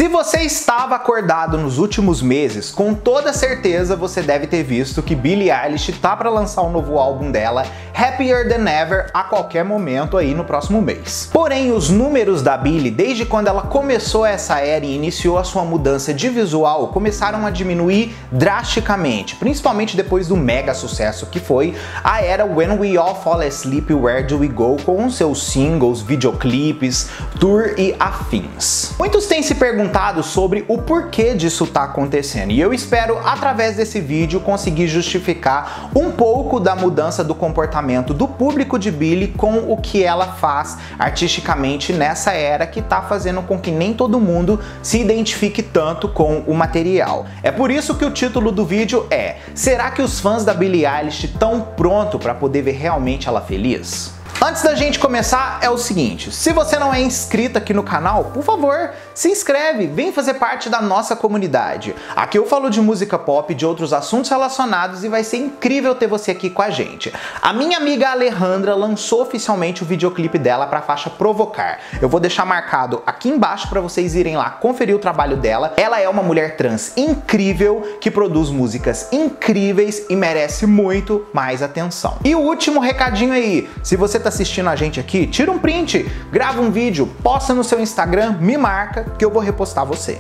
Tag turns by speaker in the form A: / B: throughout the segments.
A: Se você estava acordado nos últimos meses, com toda certeza você deve ter visto que Billie Eilish tá para lançar um novo álbum dela, Happier Than Ever, a qualquer momento aí no próximo mês. Porém, os números da Billie, desde quando ela começou essa era e iniciou a sua mudança de visual, começaram a diminuir drasticamente, principalmente depois do mega sucesso que foi a era When We All Fall Asleep, Where Do We Go, com seus singles, videoclipes, tour e afins. Muitos têm se perguntado sobre o porquê disso tá acontecendo, e eu espero, através desse vídeo, conseguir justificar um pouco da mudança do comportamento do público de Billie com o que ela faz artisticamente nessa era que tá fazendo com que nem todo mundo se identifique tanto com o material. É por isso que o título do vídeo é: será que os fãs da Billie Eilish estão prontos para poder ver realmente ela feliz? Antes da gente começar, é o seguinte: se você não é inscrito aqui no canal, por favor, se inscreve, vem fazer parte da nossa comunidade. Aqui eu falo de música pop, de outros assuntos relacionados, e vai ser incrível ter você aqui com a gente. A minha amiga Alejandra lançou oficialmente o videoclipe dela para a faixa Provocar. Eu vou deixar marcado aqui embaixo para vocês irem lá conferir o trabalho dela. Ela é uma mulher trans incrível, que produz músicas incríveis e merece muito mais atenção. E o último recadinho aí: se você tá assistindo a gente aqui, tira um print, grava um vídeo, posta no seu Instagram, me marca que eu vou repostar você.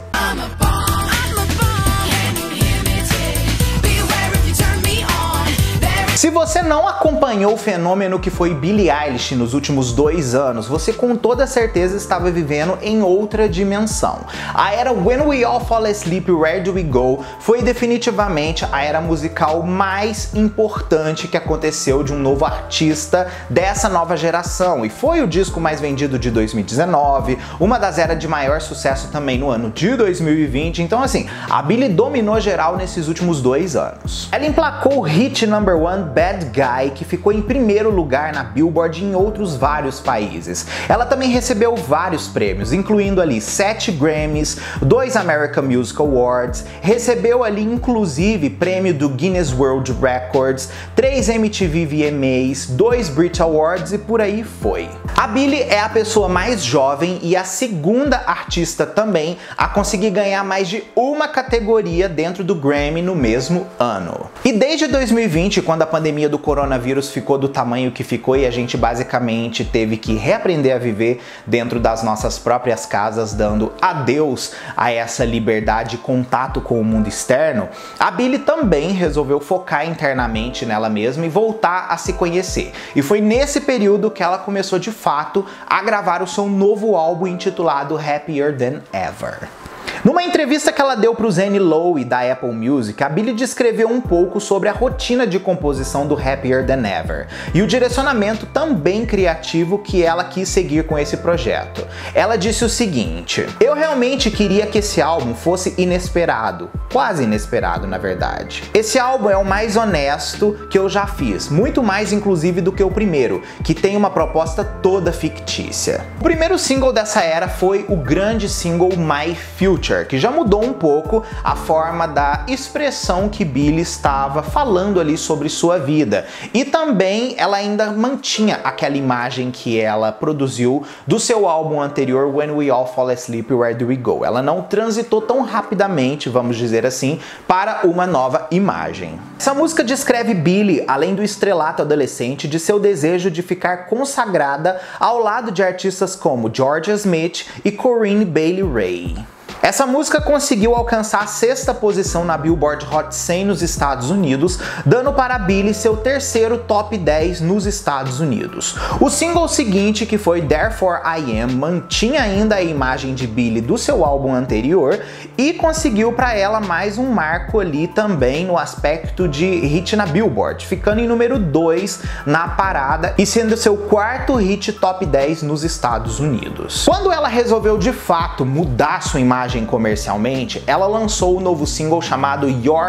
A: Se você não acompanhou o fenômeno que foi Billie Eilish nos últimos 2 anos, você com toda certeza estava vivendo em outra dimensão. A era When We All Fall Asleep, Where Do We Go foi definitivamente a era musical mais importante que aconteceu de um novo artista dessa nova geração, e foi o disco mais vendido de 2019, uma das eras de maior sucesso também no ano de 2020. Então assim, a Billie dominou geral nesses últimos 2 anos. Ela emplacou o hit number 1 Bad Guy, que ficou em primeiro lugar na Billboard e em outros vários países. Ela também recebeu vários prêmios, incluindo ali 7 Grammys, 2 American Music Awards, recebeu ali inclusive prêmio do Guinness World Records, 3 MTV VMAs, 2 Brit Awards e por aí foi. A Billie é a pessoa mais jovem e a segunda artista também a conseguir ganhar mais de uma categoria dentro do Grammy no mesmo ano. E desde 2020, quando a pandemia do coronavírus ficou do tamanho que ficou e a gente basicamente teve que reaprender a viver dentro das nossas próprias casas, dando adeus a essa liberdade de contato com o mundo externo, a Billie também resolveu focar internamente nela mesma e voltar a se conhecer. E foi nesse período que ela começou de fato a gravar o seu novo álbum intitulado Happier Than Ever. Numa entrevista que ela deu para o Zane Lowe da Apple Music, a Billie descreveu um pouco sobre a rotina de composição do Happier Than Ever e o direcionamento também criativo que ela quis seguir com esse projeto. Ela disse o seguinte: eu realmente queria que esse álbum fosse inesperado, quase inesperado na verdade. Esse álbum é o mais honesto que eu já fiz, muito mais inclusive do que o primeiro, que tem uma proposta toda fictícia. O primeiro single dessa era foi o grande single My Future, que já mudou um pouco a forma da expressão que Billie estava falando ali sobre sua vida. E também ela ainda mantinha aquela imagem que ela produziu do seu álbum anterior, When We All Fall Asleep, Where Do We Go. Ela não transitou tão rapidamente, vamos dizer assim, para uma nova imagem. Essa música descreve Billie, além do estrelato adolescente, de seu desejo de ficar consagrada ao lado de artistas como Georgia Smith e Corinne Bailey Rae. Essa música conseguiu alcançar a 6ª posição na Billboard Hot 100 nos Estados Unidos, dando para Billie seu terceiro top 10 nos Estados Unidos. O single seguinte, que foi Therefore I Am, mantinha ainda a imagem de Billie do seu álbum anterior e conseguiu para ela mais um marco ali também no aspecto de hit na Billboard, ficando em número 2 na parada e sendo seu 4º hit top 10 nos Estados Unidos. Quando ela resolveu de fato mudar sua imagem comercialmente, ela lançou o novo single chamado Your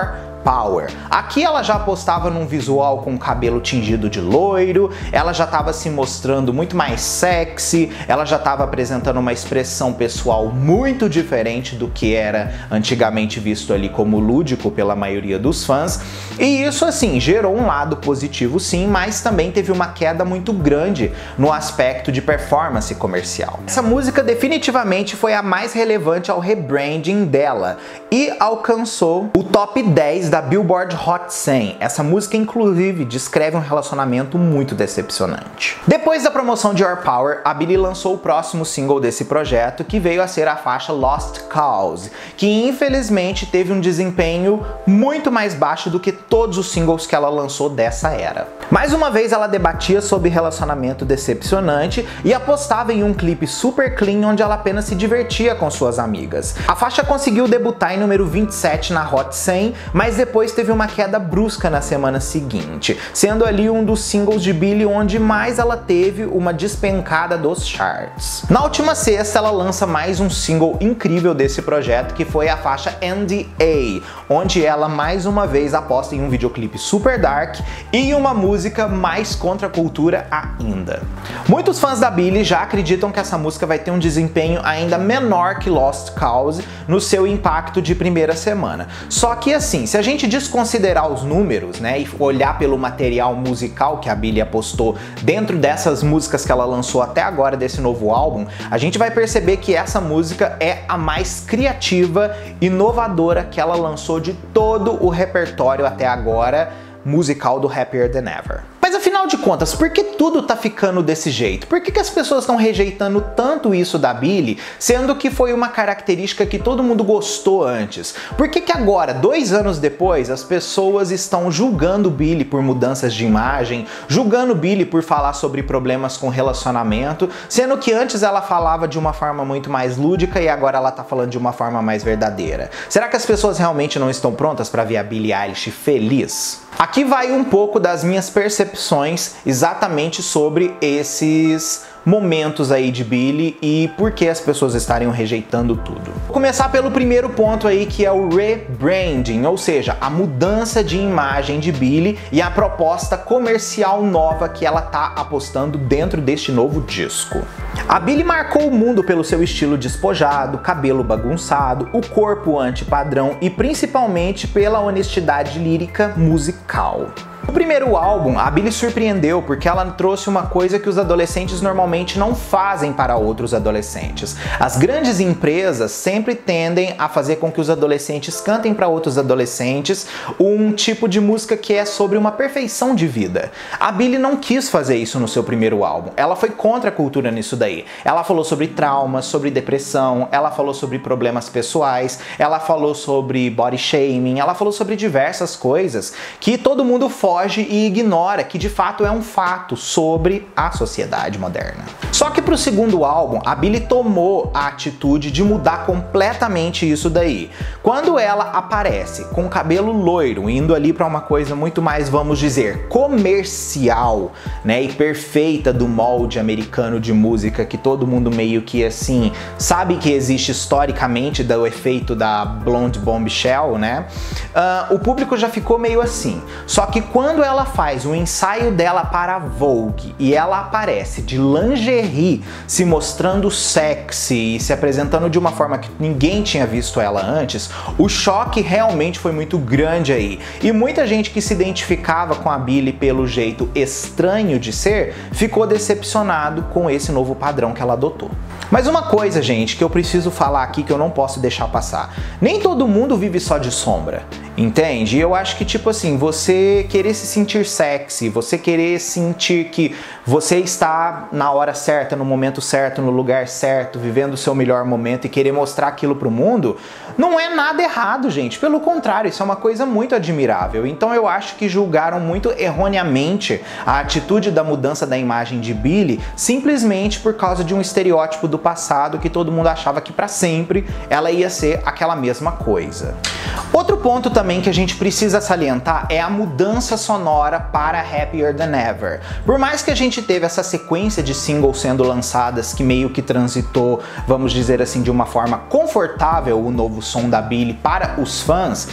A: Power. Aqui ela já apostava num visual com cabelo tingido de loiro, ela já estava se mostrando muito mais sexy, ela já estava apresentando uma expressão pessoal muito diferente do que era antigamente visto ali como lúdico pela maioria dos fãs. E isso assim gerou um lado positivo sim, mas também teve uma queda muito grande no aspecto de performance comercial. Essa música definitivamente foi a mais relevante ao rebranding dela e alcançou o top 10 da Billboard Hot 100. Essa música inclusive descreve um relacionamento muito decepcionante. Depois da promoção de Your Power, a Billie lançou o próximo single desse projeto, que veio a ser a faixa Lost Cause, que infelizmente teve um desempenho muito mais baixo do que todos os singles que ela lançou dessa era. Mais uma vez ela debatia sobre relacionamento decepcionante e apostava em um clipe super clean onde ela apenas se divertia com suas amigas. A faixa conseguiu debutar em número 27 na Hot 100, mas depois teve uma queda brusca na semana seguinte, sendo ali um dos singles de Billie onde mais ela teve uma despencada dos charts. Na última sexta ela lança mais um single incrível desse projeto, que foi a faixa NDA, onde ela mais uma vez aposta em um videoclipe super dark e uma música mais contra a cultura ainda. Muitos fãs da Billie já acreditam que essa música vai ter um desempenho ainda menor que Lost Cause no seu impacto de primeira semana. Só que assim, se a gente desconsiderar os números, né, e olhar pelo material musical que a Billie apostou dentro dessas músicas que ela lançou até agora desse novo álbum, a gente vai perceber que essa música é a mais criativa e inovadora que ela lançou de todo o repertório até agora musical do Happier Than Ever. Mas afinal de contas, por que tudo tá ficando desse jeito? Por que as pessoas estão rejeitando tanto isso da Billie, sendo que foi uma característica que todo mundo gostou antes? Por que agora, 2 anos depois, as pessoas estão julgando Billie por mudanças de imagem, julgando Billie por falar sobre problemas com relacionamento, sendo que antes ela falava de uma forma muito mais lúdica e agora ela tá falando de uma forma mais verdadeira? Será que as pessoas realmente não estão prontas para ver a Billie Eilish feliz? Aqui vai um pouco das minhas percepções exatamente sobre esses momentos aí de Billie e por que as pessoas estariam rejeitando tudo. Vou começar pelo primeiro ponto aí, que é o rebranding, ou seja, a mudança de imagem de Billie e a proposta comercial nova que ela tá apostando dentro deste novo disco. A Billie marcou o mundo pelo seu estilo despojado, cabelo bagunçado, o corpo anti-padrão e principalmente pela honestidade lírica musical. No primeiro álbum, a Billie surpreendeu porque ela trouxe uma coisa que os adolescentes normalmente não fazem para outros adolescentes. As grandes empresas sempre tendem a fazer com que os adolescentes cantem para outros adolescentes um tipo de música que é sobre uma perfeição de vida. A Billie não quis fazer isso no seu primeiro álbum. Ela foi contra a cultura nisso daí. Ela falou sobre traumas, sobre depressão, ela falou sobre problemas pessoais, ela falou sobre body shaming, ela falou sobre diversas coisas que todo mundo foge e ignora, que de fato é um fato sobre a sociedade moderna. Só que pro segundo álbum, a Billie tomou a atitude de mudar completamente isso daí. Quando ela aparece com o cabelo loiro, indo ali para uma coisa muito mais, vamos dizer, comercial, né, e perfeita do molde americano de música que todo mundo meio que assim sabe que existe historicamente do efeito da Blonde Bombshell, né? O público já ficou meio assim. Só que quando ela faz o ensaio dela para a Vogue e ela aparece de lingerie, se mostrando sexy e se apresentando de uma forma que ninguém tinha visto ela antes, o choque realmente foi muito grande aí. E muita gente que se identificava com a Billie pelo jeito estranho de ser, ficou decepcionado com esse novo padrão que ela adotou. Mas uma coisa, gente, que eu preciso falar aqui que eu não posso deixar passar. Nem todo mundo vive só de sombra. Entende? E eu acho que, tipo assim, você querer se sentir sexy, você querer sentir que você está na hora certa, no momento certo, no lugar certo, vivendo o seu melhor momento e querer mostrar aquilo pro mundo, não é nada errado, gente. Pelo contrário, isso é uma coisa muito admirável. Então eu acho que julgaram muito erroneamente a atitude da mudança da imagem de Billie simplesmente por causa de um estereótipo do passado que todo mundo achava que pra sempre ela ia ser aquela mesma coisa. Outro ponto também que a gente precisa salientar é a mudança sonora para Happier Than Ever. Por mais que a gente teve essa sequência de singles sendo lançadas que meio que transitou, vamos dizer assim, de uma forma confortável o novo som da Billie para os fãs,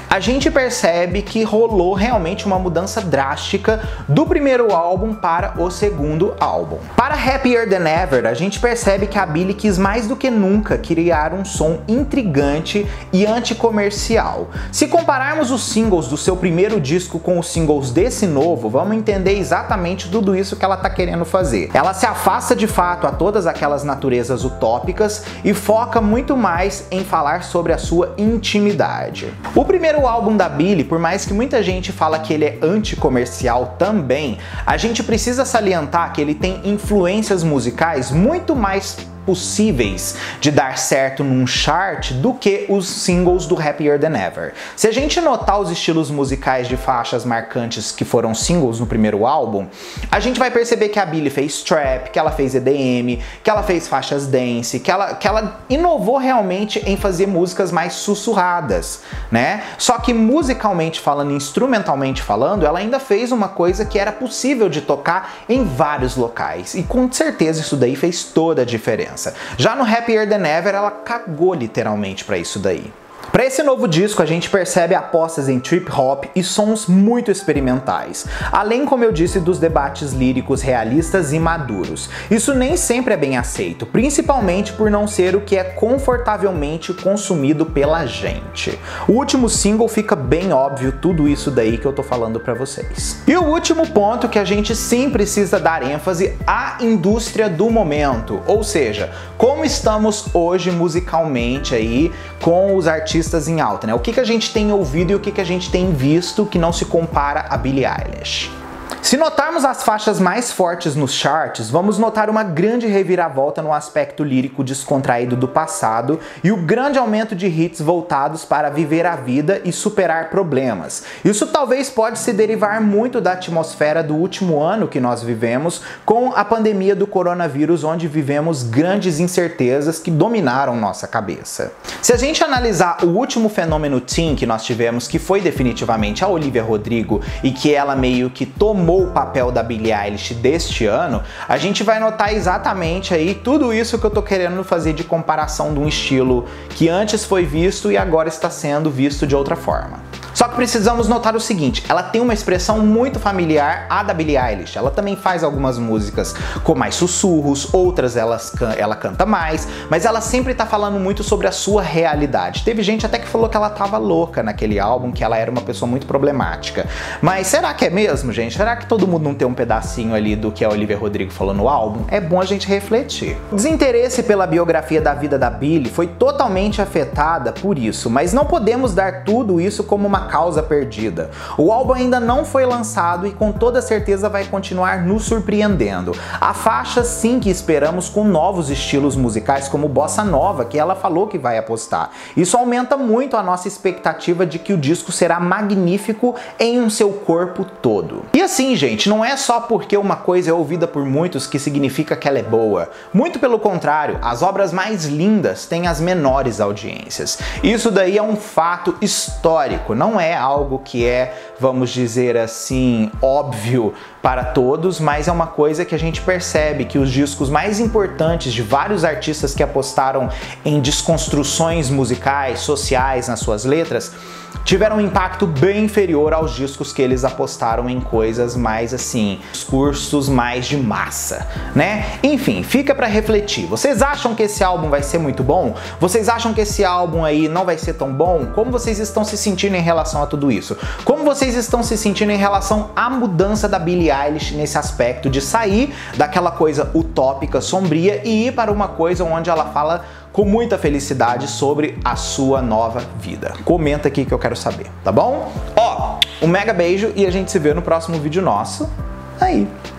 A: a gente percebe que rolou realmente uma mudança drástica do primeiro álbum para o segundo álbum. Para Happier Than Ever, a gente percebe que a Billie quis mais do que nunca criar um som intrigante e anticomercial. Se compararmos os singles do seu primeiro disco com os singles desse novo, vamos entender exatamente tudo isso que ela tá querendo fazer. Ela se afasta de fato a todas aquelas naturezas utópicas e foca muito mais em falar sobre a sua intimidade. O primeiro álbum da Billie, por mais que muita gente fala que ele é anticomercial também, a gente precisa salientar que ele tem influências musicais muito mais possíveis de dar certo num chart do que os singles do Happier Than Ever. Se a gente notar os estilos musicais de faixas marcantes que foram singles no primeiro álbum, a gente vai perceber que a Billie fez trap, que ela fez EDM, que ela fez faixas dance, que ela inovou realmente em fazer músicas mais sussurradas, né? Só que musicalmente falando, instrumentalmente falando, ela ainda fez uma coisa que era possível de tocar em vários locais, e com certeza isso daí fez toda a diferença. Já no Happier Than Ever, ela cagou literalmente pra isso daí. Para esse novo disco, a gente percebe apostas em trip hop e sons muito experimentais, além, como eu disse, dos debates líricos realistas e maduros. Isso nem sempre é bem aceito, principalmente por não ser o que é confortavelmente consumido pela gente. O último single fica bem óbvio tudo isso daí que eu tô falando para vocês. E o último ponto que a gente sim precisa dar ênfase: à indústria do momento, ou seja, como estamos hoje musicalmente aí com os artistas em alta, né? O que a gente tem ouvido e o que a gente tem visto que não se compara a Billie Eilish. Se notarmos as faixas mais fortes nos charts, vamos notar uma grande reviravolta no aspecto lírico descontraído do passado e o grande aumento de hits voltados para viver a vida e superar problemas. Isso talvez pode se derivar muito da atmosfera do último ano que nós vivemos com a pandemia do coronavírus, onde vivemos grandes incertezas que dominaram nossa cabeça. Se a gente analisar o último fenômeno teen que nós tivemos, que foi definitivamente a Olivia Rodrigo, e que ela meio que tomou o papel da Billie Eilish deste ano, a gente vai notar exatamente aí tudo isso que eu tô querendo fazer de comparação de um estilo que antes foi visto e agora está sendo visto de outra forma. Só que precisamos notar o seguinte: ela tem uma expressão muito familiar à da Billie Eilish. Ela também faz algumas músicas com mais sussurros, outras ela canta mais, mas ela sempre tá falando muito sobre a sua realidade. Teve gente até que falou que ela tava louca naquele álbum, que ela era uma pessoa muito problemática. Mas será que é mesmo, gente? Será que todo mundo não tem um pedacinho ali do que a Olivia Rodrigo falou no álbum? É bom a gente refletir. O desinteresse pela biografia da vida da Billie foi totalmente afetada por isso, mas não podemos dar tudo isso como uma causa perdida. O álbum ainda não foi lançado e com toda certeza vai continuar nos surpreendendo. Há faixas sim que esperamos com novos estilos musicais, como Bossa Nova, que ela falou que vai apostar. Isso aumenta muito a nossa expectativa de que o disco será magnífico em um seu corpo todo. E assim, gente, não é só porque uma coisa é ouvida por muitos que significa que ela é boa. Muito pelo contrário, as obras mais lindas têm as menores audiências. Isso daí é um fato histórico, não é algo que é, vamos dizer assim, óbvio para todos, mas é uma coisa que a gente percebe que os discos mais importantes de vários artistas que apostaram em desconstruções musicais, sociais nas suas letras, tiveram um impacto bem inferior aos discos que eles apostaram em coisas mais assim, discursos mais de massa, né? Enfim, fica pra refletir. Vocês acham que esse álbum vai ser muito bom? Vocês acham que esse álbum aí não vai ser tão bom? Como vocês estão se sentindo em relação a tudo isso? Como vocês estão se sentindo em relação à mudança da Billie Eilish nesse aspecto de sair daquela coisa utópica, sombria e ir para uma coisa onde ela fala com muita felicidade sobre a sua nova vida? Comenta aqui que eu quero saber, tá bom? Ó, um mega beijo e a gente se vê no próximo vídeo nosso aí.